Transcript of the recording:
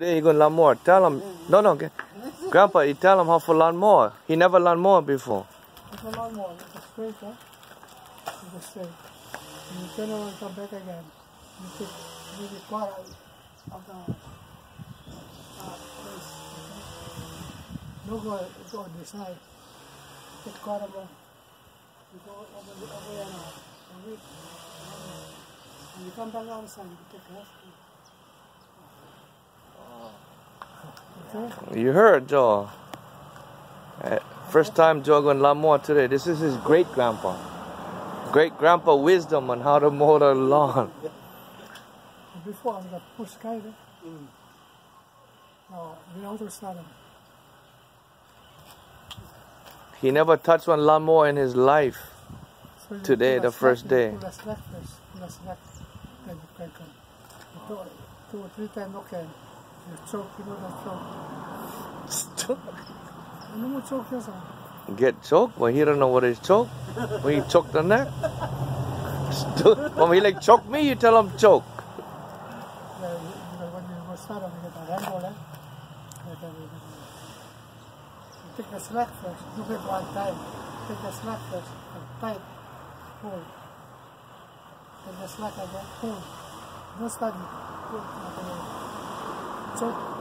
He gonna learn more. Tell him. No, no. Grandpa, you tell him how to learn more. He never learned more before. It's a learn more. It's a straight, huh? It's a straight. And you turn around and come back again. You take maybe quarter of the place. No go on this side. Take quarter more. You go over here now. And you come back outside. You take left. Okay. You heard, Joah. First time Joah gonna learn more today. This is his great-grandpa. Great-grandpa wisdom on how to mow the lawn. Before I was a push guy. No, we don't start him. He never touched one lawnmower in his life. So Today, the first day. Pull a slack first. Pull a slack. Then you can come. 2 or 3 times, okay. You choke, you know that choke. You know what choke is? Get choked? Well, he don't know what is choke. When he choked on that. When he like choke me, you tell him choke. Yeah, when you go start, you get a handle, eh? You take the slack first. Do it 1 time. Take the slack first. Tight. Pull. Take the slack again. Pull. Don't start it. Pull. Choke.